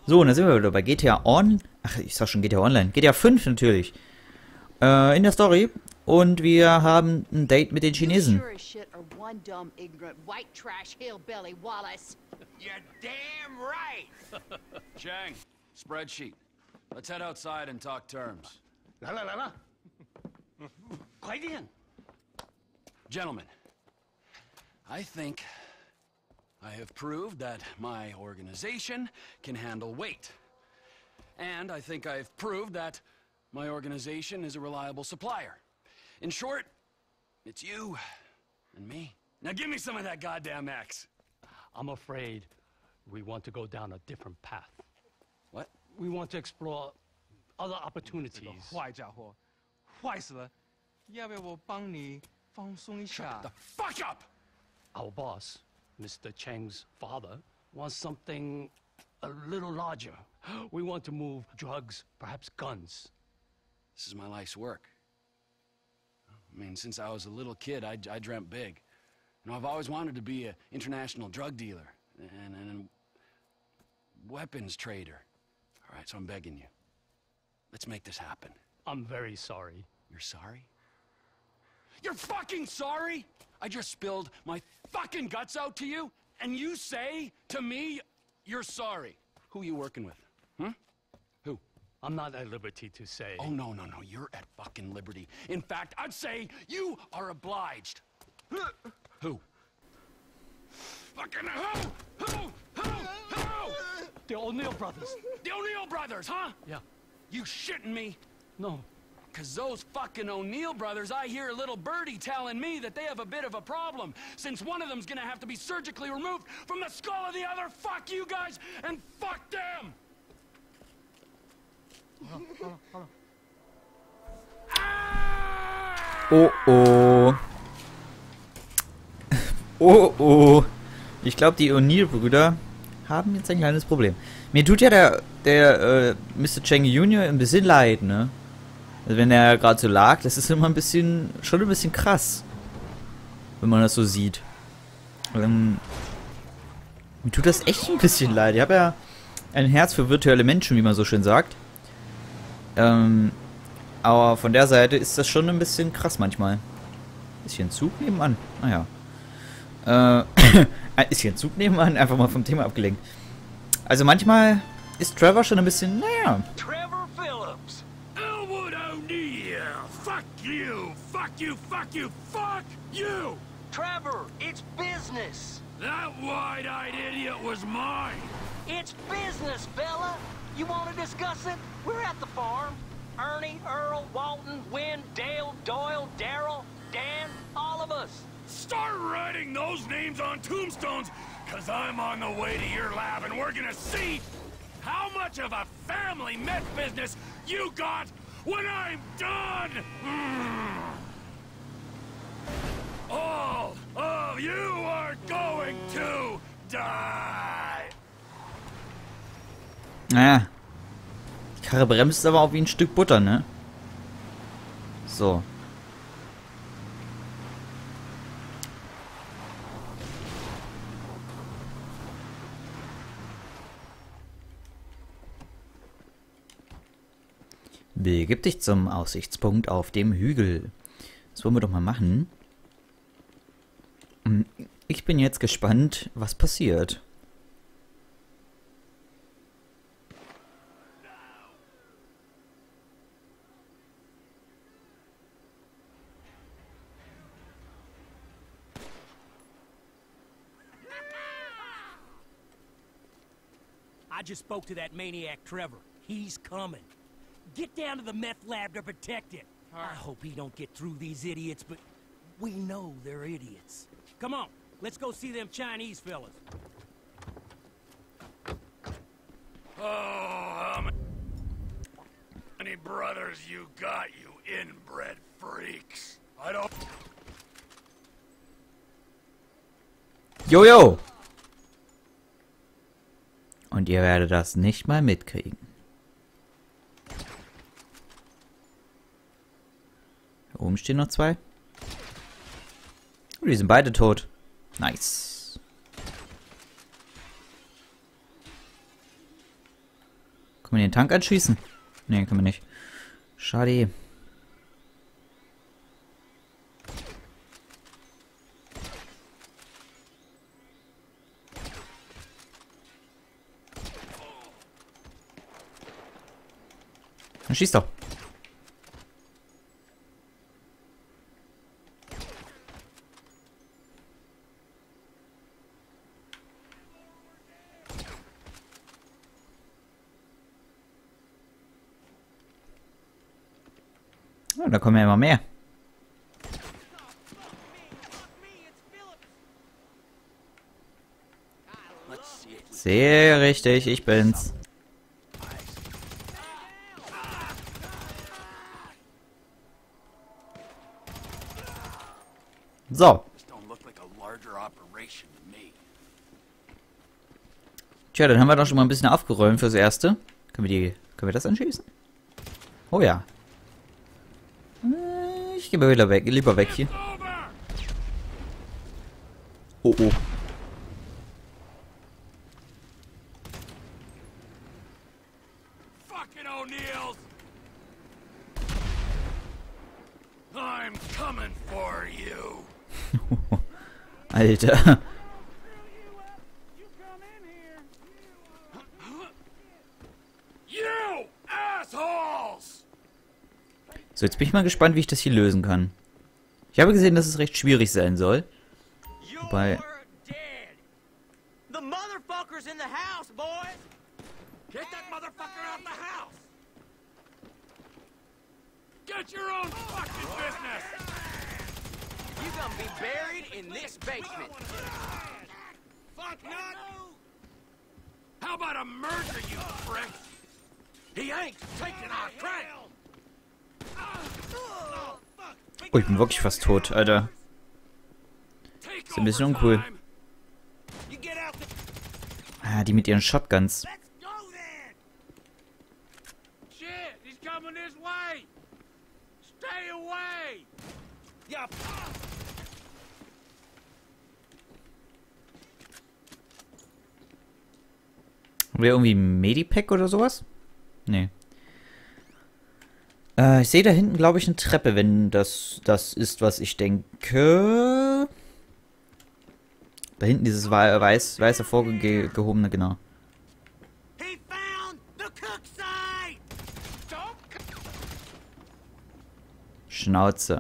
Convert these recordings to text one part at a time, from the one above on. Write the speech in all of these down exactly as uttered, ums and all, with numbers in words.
So, und dann sind wir wieder bei G T A On. Ach, ich sag schon G T A Online. G T A fünf natürlich. Äh, in der Story. Und wir haben ein Date mit den Chinesen. Sure as shit are one dumb, ignorant, white trash hillbilly, Wallace. You're damn right! Chang, spreadsheet. Let's head outside and talk terms. 来了来了，快点！ Gentlemen, I think I have proved that my organization can handle weight. And I think I've proved that my organization is a reliable supplier. In short, it's you and me. Now give me some of that goddamn X. I'm afraid we want to go down a different path. What? We want to explore other opportunities. 坏家伙，坏死了！要不要我帮你放松一下 The fuck up! Our boss, Mister Cheng's father, wants something a little larger. We want to move drugs, perhaps guns. This is my life's work. I mean, since I was a little kid, I, I dreamt big. You know, I've always wanted to be an international drug dealer and, and a weapons trader. All right, so I'm begging you. Let's make this happen. I'm very sorry. You're sorry? You're fucking sorry? I just spilled my fucking guts out to you, and you say to me, you're sorry. Who are you working with? Hmm? Who? I'm not at liberty to say. Oh, no, no, no, you're at fucking liberty. In fact, I'd say you are obliged. Who? Fucking who? Who? Who? Who? The O'Neill brothers. The O'Neill brothers, huh? Yeah. You shitting me? No. Cause those fucking O'Neill brothers, I hear a little birdie telling me that they have a bit of a problem, since one of them's gonna have to be surgically removed from the skull of the other. Fuck you guys, and fuck them! Oh oh. Oh oh. Ich glaube, die O'Neill-Brüder haben jetzt ein kleines Problem. Mir tut ja der, der äh, Mister Cheng Junior ein bisschen leid, ne? Also wenn er gerade so lag, das ist immer ein bisschen, schon ein bisschen krass. Wenn man das so sieht. Ähm, mir tut das echt ein bisschen leid. Ich habe ja ein Herz für virtuelle Menschen, wie man so schön sagt. Ähm, aber von der Seite ist das schon ein bisschen krass manchmal. Ist hier ein Zug nebenan? Naja. Äh, ist hier ein Zug nebenan? Einfach mal vom Thema abgelenkt. Also manchmal ist Trevor schon ein bisschen, naja. Trevor Phillips. Elwood O'Neill! Fuck you! Fuck you! Fuck you! Fuck you! Trevor, it's business. That wide-eyed idiot was mine! It's business, fella. You want to discuss it? We're at the farm. Ernie, Earl, Walton, Wynn, Dale, Doyle, Darrell, Dan, all of us. Start writing those names on tombstones, cause I'm on the way to your lab and we're gonna see how much of a family meth business you got when I'm done! Mm. All of you are going to die! Naja. Die Karre bremst aber auch wie ein Stück Butter, ne? So. Begib dich zum Aussichtspunkt auf dem Hügel. Das wollen wir doch mal machen. Ich bin jetzt gespannt, was passiert. I just spoke to that maniac Trevor. He's coming. Get down to the meth lab to protect it. I hope he don't get through these idiots, but we know they're idiots. Come on, let's go see them Chinese fellas. Oh, how many brothers you got, you inbred freaks? I don't... Jojo! Und ihr werdet das nicht mal mitkriegen. Da oben stehen noch zwei. Oh, die sind beide tot. Nice. Können wir den Tank anschießen? Ne, können wir nicht. Schade. Dann schieß doch. Oh, da kommen ja immer mehr. Sehr richtig, ich bin's. So. Tja, dann haben wir doch schon mal ein bisschen aufgeräumt fürs Erste. Können wir die, können wir das anschließen? Oh ja. Ich gehe mal wieder weg, lieber weg hier. Oh oh. Fucking O'Neills! I'm coming for you. Alter. You assholes! So, jetzt bin ich mal gespannt, wie ich das hier lösen kann. Ich habe gesehen, dass es recht schwierig sein soll. Wobei... The motherfucker's in the house, boys! Get that motherfucker out the house! Get your own fucking business! You gonna be buried in this basement. Fuck not! How about a murder, you prick? He ain't taking our credit! Oh, ich bin wirklich fast tot, Alter. Ist ein bisschen uncool. Ah, die mit ihren Shotguns. Shit, he's coming this way! Stay away! Yeah. Haben wir irgendwie ein Medipack oder sowas? Nee. Äh, ich sehe da hinten, glaube ich, eine Treppe, wenn das das ist, was ich denke. Da hinten dieses weiß, weiße vorgehobene, genau. He found the cook site! Schnauze.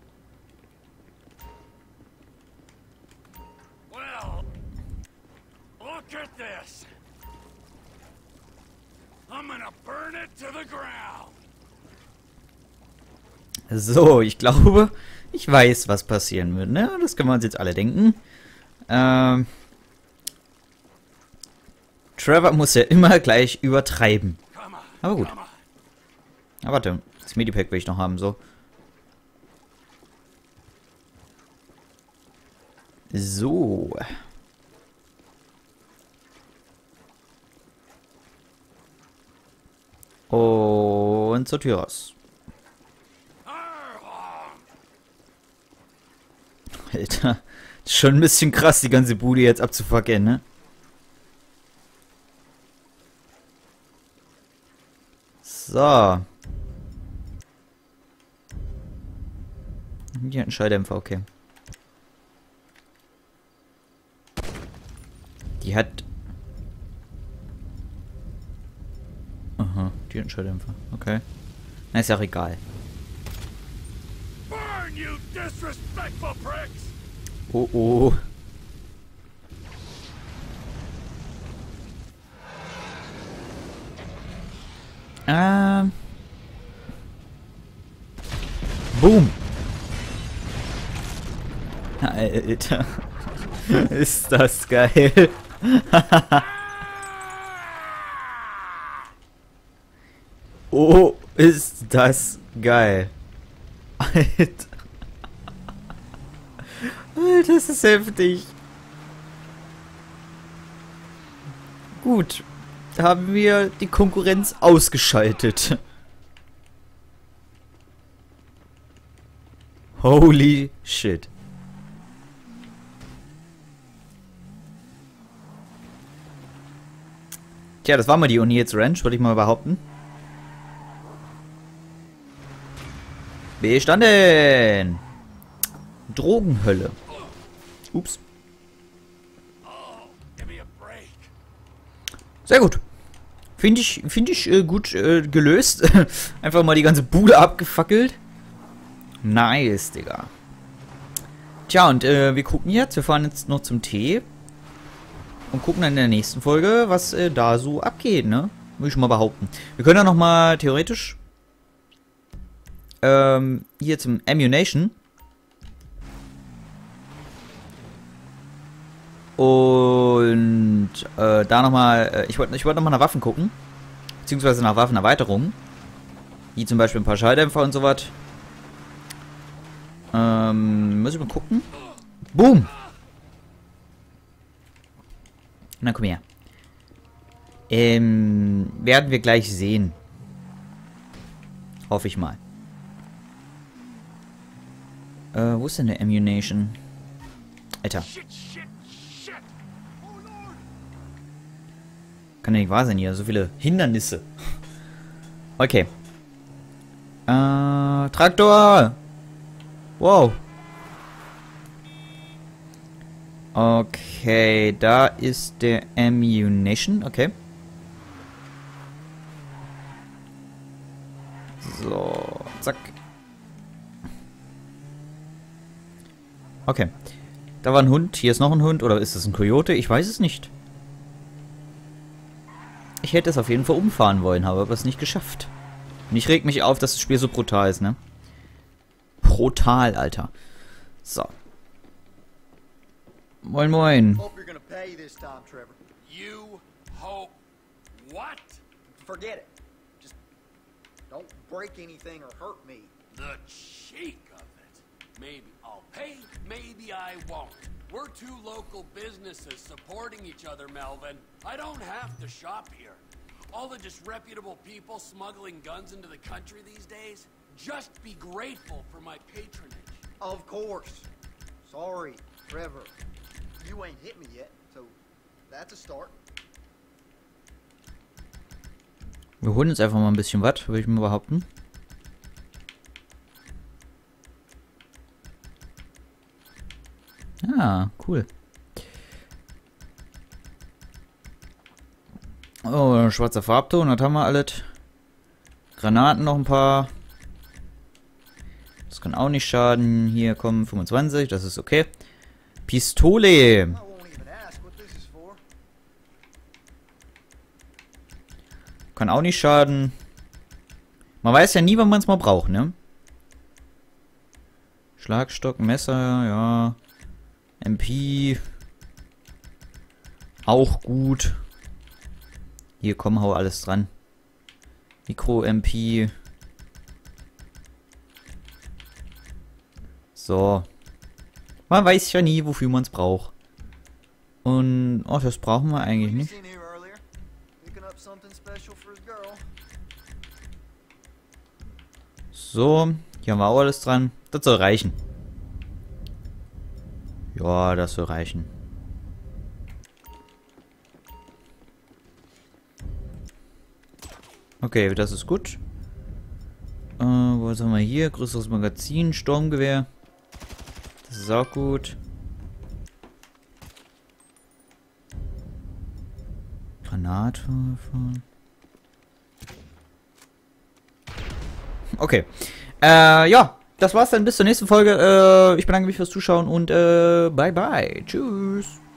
Well, look at this. I'm gonna burn it to the ground. So, ich glaube, ich weiß, was passieren wird, ne? Das können wir uns jetzt alle denken. Ähm, Trevor muss ja immer gleich übertreiben. Aber gut. Aber warte, das Medipack will ich noch haben, so. So. Und zur Tür raus. Alter, das ist schon ein bisschen krass, die ganze Bude jetzt abzufucken, ne? So. Hier ein Schalldämpfer, okay. Die hat... Aha, die hat einen Schalldämpfer, okay. Na, ist ja auch egal. Burn, you disrespectful pricks! Oh oh. Ähm. Boom. Alter. Ist das geil. Oh, ist das geil. Alter. Alter, das ist heftig. Gut. Da haben wir die Konkurrenz ausgeschaltet. Holy shit. Tja, das war mal die O'Neill's Ranch, würde ich mal behaupten. Bestanden! Drogenhölle. Ups. Sehr gut. Finde ich, finde ich äh, gut äh, gelöst. Einfach mal die ganze Bude abgefackelt. Nice, Digga. Tja, und äh, wir gucken jetzt. Wir fahren jetzt noch zum Tee. Und gucken dann in der nächsten Folge, was äh, da so abgeht, ne? Würde ich schon mal behaupten. Wir können ja noch mal theoretisch ähm, hier zum Ammunition. Und äh, da nochmal, äh, ich wollte ich wollt nochmal nach Waffen gucken. Beziehungsweise nach Waffenerweiterungen. Wie zum Beispiel ein paar Schalldämpfer und so was. Ähm, muss ich mal gucken. Boom! Na, komm her. Ähm, werden wir gleich sehen. Hoffe ich mal. Äh, wo ist denn der Ammunition? Alter. Kann ja nicht wahr sein hier. So viele Hindernisse. Okay. Äh, Traktor! Wow. Okay, da ist der Ammunition. Okay. So, zack. Okay. Da war ein Hund. Hier ist noch ein Hund. Oder ist das ein Coyote? Ich weiß es nicht. Ich hätte es auf jeden Fall umfahren wollen, habe aber es nicht geschafft. Und ich reg mich auf, dass das Spiel so brutal ist, ne? Brutal, Alter. So. Moin, moin. Hope you're gonna pay this time, Trevor. You hope what? Forget it. Just don't break anything or hurt me. The cheek of it. Maybe I'll pay, maybe I won't. We're two local businesses supporting each other, Melvin. I don't have to shop here. All the disreputable people smuggling guns into the country these days, just be grateful for my patronage. Of course. Sorry, Trevor. You ain't hit me yet, so that's a start. Wir holen uns einfach mal ein bisschen was, würde ich mal behaupten. Ah, cool. Oh, schwarzer Farbton, das haben wir alles. Granaten noch ein paar. Das kann auch nicht schaden. Hier kommen fünfundzwanzig, das ist okay. Pistole. I won't even ask what this is for. Kann auch nicht schaden. Man weiß ja nie, wann man es mal braucht, ne? Schlagstock, Messer, ja. M P. Auch gut. Hier, komm, hau alles dran. Mikro-M P. So. Man weiß ja nie, wofür man es braucht. Und, oh, das brauchen wir eigentlich nicht. So, hier haben wir auch alles dran. Das soll reichen. Ja, das soll reichen. Okay, das ist gut. Äh, was haben wir hier? Größeres Magazin, Sturmgewehr. Das ist auch gut. Granatwerfer. Okay. Äh, ja. Das war's dann bis zur nächsten Folge. Äh, ich bedanke mich fürs Zuschauen und äh, bye bye. Tschüss.